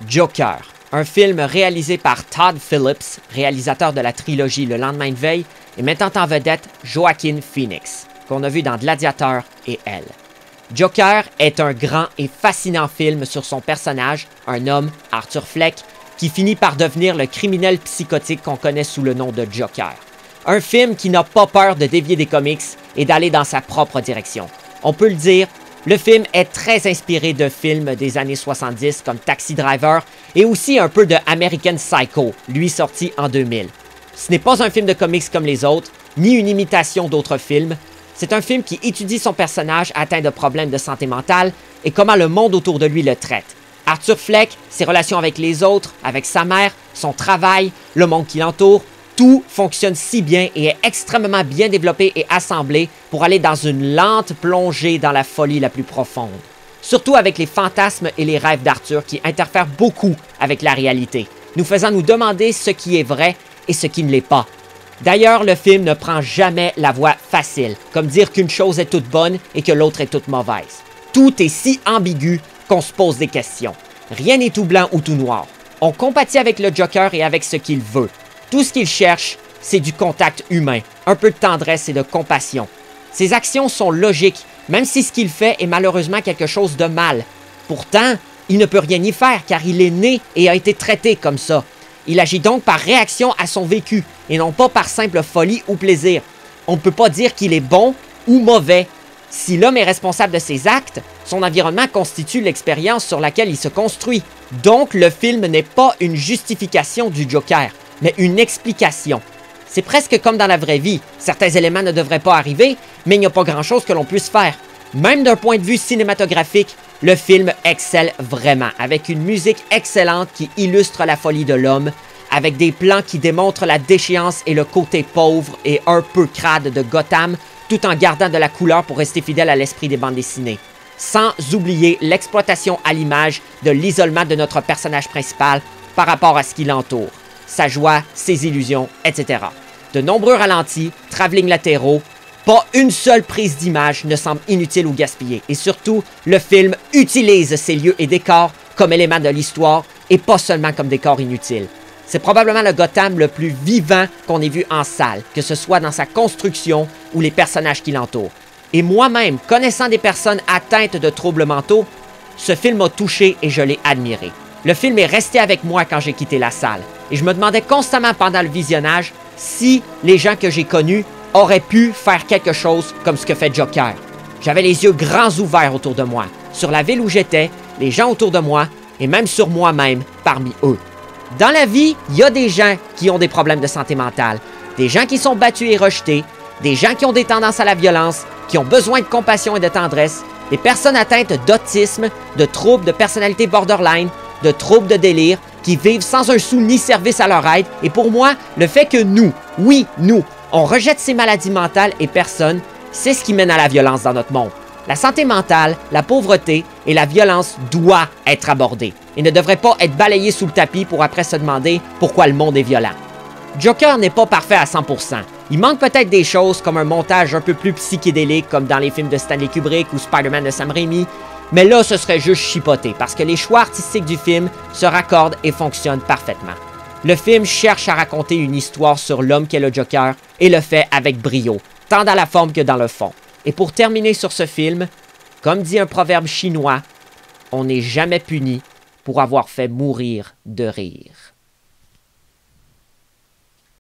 Joker, un film réalisé par Todd Phillips, réalisateur de la trilogie Le lendemain de veille, et mettant en vedette Joaquin Phoenix, qu'on a vu dans Gladiator et Elle. Joker est un grand et fascinant film sur son personnage, un homme, Arthur Fleck, qui finit par devenir le criminel psychotique qu'on connaît sous le nom de Joker. Un film qui n'a pas peur de dévier des comics et d'aller dans sa propre direction. On peut le dire, le film est très inspiré de films des années 70 comme Taxi Driver et aussi un peu de American Psycho, lui sorti en 2000. Ce n'est pas un film de comics comme les autres, ni une imitation d'autres films. C'est un film qui étudie son personnage atteint de problèmes de santé mentale et comment le monde autour de lui le traite. Arthur Fleck, ses relations avec les autres, avec sa mère, son travail, le monde qui l'entoure, tout fonctionne si bien et est extrêmement bien développé et assemblé pour aller dans une lente plongée dans la folie la plus profonde. Surtout avec les fantasmes et les rêves d'Arthur qui interfèrent beaucoup avec la réalité, nous faisant nous demander ce qui est vrai et ce qui ne l'est pas. D'ailleurs, le film ne prend jamais la voie facile, comme dire qu'une chose est toute bonne et que l'autre est toute mauvaise. Tout est si ambigu qu'on se pose des questions. Rien n'est tout blanc ou tout noir. On compatit avec le Joker et avec ce qu'il veut. Tout ce qu'il cherche, c'est du contact humain, un peu de tendresse et de compassion. Ses actions sont logiques, même si ce qu'il fait est malheureusement quelque chose de mal. Pourtant, il ne peut rien y faire car il est né et a été traité comme ça. Il agit donc par réaction à son vécu et non pas par simple folie ou plaisir. On ne peut pas dire qu'il est bon ou mauvais. Si l'homme est responsable de ses actes, son environnement constitue l'expérience sur laquelle il se construit. Donc, le film n'est pas une justification du Joker, mais une explication. C'est presque comme dans la vraie vie. Certains éléments ne devraient pas arriver, mais il n'y a pas grand-chose que l'on puisse faire. Même d'un point de vue cinématographique, le film excelle vraiment, avec une musique excellente qui illustre la folie de l'homme, avec des plans qui démontrent la déchéance et le côté pauvre et un peu crade de Gotham, tout en gardant de la couleur pour rester fidèle à l'esprit des bandes dessinées. Sans oublier l'exploitation à l'image de l'isolement de notre personnage principal par rapport à ce qui l'entoure, sa joie, ses illusions, etc. De nombreux ralentis, travelling latéraux, pas une seule prise d'image ne semble inutile ou gaspillée. Et surtout, le film utilise ses lieux et décors comme éléments de l'histoire et pas seulement comme décors inutiles. C'est probablement le Gotham le plus vivant qu'on ait vu en salle, que ce soit dans sa construction ou les personnages qui l'entourent. Et moi-même, connaissant des personnes atteintes de troubles mentaux, ce film m'a touché et je l'ai admiré. Le film est resté avec moi quand j'ai quitté la salle. Et je me demandais constamment pendant le visionnage si les gens que j'ai connus auraient pu faire quelque chose comme ce que fait Joker. J'avais les yeux grands ouverts autour de moi, sur la ville où j'étais, les gens autour de moi et même sur moi-même parmi eux. Dans la vie, il y a des gens qui ont des problèmes de santé mentale, des gens qui sont battus et rejetés, des gens qui ont des tendances à la violence, qui ont besoin de compassion et de tendresse, des personnes atteintes d'autisme, de troubles de personnalité borderline, de troubles de délire, qui vivent sans un sou ni service à leur aide. Et pour moi, le fait que nous, oui, nous, on rejette ces maladies mentales et personnes, c'est ce qui mène à la violence dans notre monde. La santé mentale, la pauvreté et la violence doivent être abordées et ne devraient pas être balayées sous le tapis pour après se demander pourquoi le monde est violent. Joker n'est pas parfait à 100%. Il manque peut-être des choses comme un montage un peu plus psychédélique comme dans les films de Stanley Kubrick ou Spider-Man de Sam Raimi, mais là ce serait juste chipoté parce que les choix artistiques du film se raccordent et fonctionnent parfaitement. Le film cherche à raconter une histoire sur l'homme qu'est le Joker et le fait avec brio, tant dans la forme que dans le fond. Et pour terminer sur ce film, comme dit un proverbe chinois, on n'est jamais puni pour avoir fait mourir de rire.